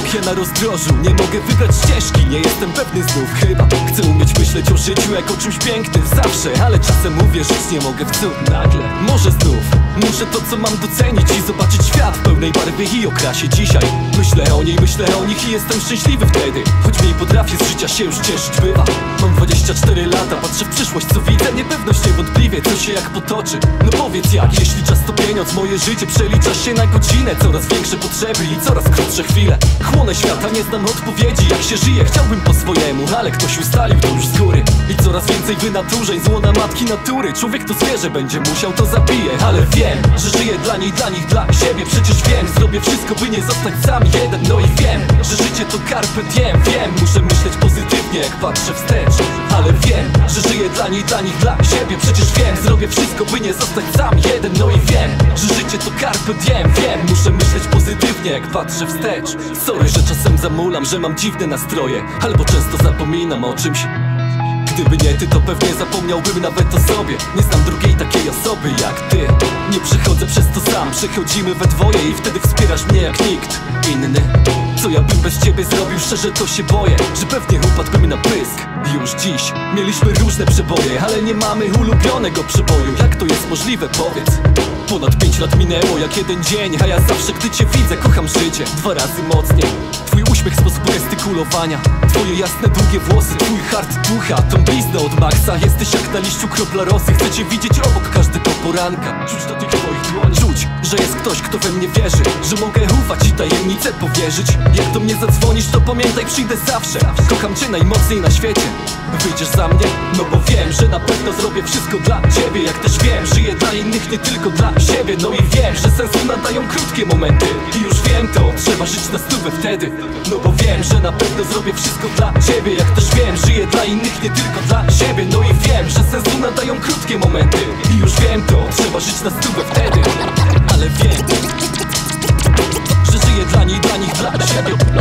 ja na rozdrożu. Nie mogę wybrać ścieżki, nie jestem pewny znów chyba. Chcę umieć myśleć o życiu jak o czymś pięknym zawsze, ale czasem uwierzyć nie mogę w cud nagle. Może znów muszę to co mam docenić i zobaczyć świat w pełnej barwie i okrasie dzisiaj. Myślę o niej, myślę o nich i jestem szczęśliwy wtedy, choć mniej potrafię z życia się już cieszyć bywa. Mam 24 lata, patrzę w przyszłość, co widzę, niepewność niewątpliwie, co się jak potoczy. No powiedz jak, jeśli czas to pieniądz, moje życie przelicza się na godzinę. Coraz większe potrzeby i coraz krótsze chwile. Chłonę świata, nie znam odpowiedzi, jak się żyje, chciałbym po swojemu, ale ktoś ustalił to już z góry. I coraz więcej wynaturzeń, złona matki natury. Człowiek to zwierzę, będzie musiał, to zabije. Ale wiem, że żyję dla niej, dla nich, dla siebie. Przecież wiem, zrobię wszystko, by nie zostać sam jeden. No i wiem, że życie to carpe diem. Wiem, muszę myśleć pozytywnie, jak patrzę wstecz. Ale wiem, że żyję dla niej, dla nich, dla siebie. Przecież wiem, zrobię wszystko, by nie zostać sam jeden. No i wiem, że życie to carpe diem. Wiem, muszę myśleć pozytywnie, jak patrzę wstecz. Sorry, że czasem zamulam, że mam dziwne nastroje, albo często zapominam o czymś. Gdyby nie ty, to pewnie zapomniałbym nawet o sobie. Nie znam drugiej takiej osoby jak ty. Nie przechodzę przez to sam, przechodzimy we dwoje i wtedy wspierasz mnie jak nikt inny. Co ja bym bez ciebie zrobił, szczerze to się boję, że pewnie upadłbym na pysk już dziś. Mieliśmy różne przeboje, ale nie mamy ulubionego przeboju. Jak to jest możliwe, powiedz? Ponad 5 lat minęło jak jeden dzień, a ja zawsze gdy cię widzę kocham życie 2 razy mocniej. Twój uśmiech, sposób gestykulowania, twoje jasne długie włosy, twój hart ducha, tą bliznę od maksa. Jesteś jak na liściu kropla rosy, chcę cię widzieć obok każdego poranka. Czuć do tych twoich dłoni, czuć, że jest ktoś kto we mnie wierzy, że mogę ufać i tajemnicę powierzyć. Jak do mnie zadzwonisz, to pamiętaj, przyjdę zawsze. Kocham cię najmocniej na świecie. Wyjdziesz za mnie? No bo wiem, że na pewno zrobię wszystko dla ciebie. Jak też wiem, żyję dla innych, nie tylko dla siebie. No i wiem, że sensu nadają krótkie momenty. I już wiem to, trzeba żyć na stówę wtedy. No bo wiem, że na pewno zrobię wszystko dla ciebie. Jak też wiem, żyję dla innych, nie tylko dla siebie. No i wiem, że sensu nadają krótkie momenty. I już wiem to, trzeba żyć na stówę wtedy. Ale wiem, że żyję dla niej, dla nich, dla siebie.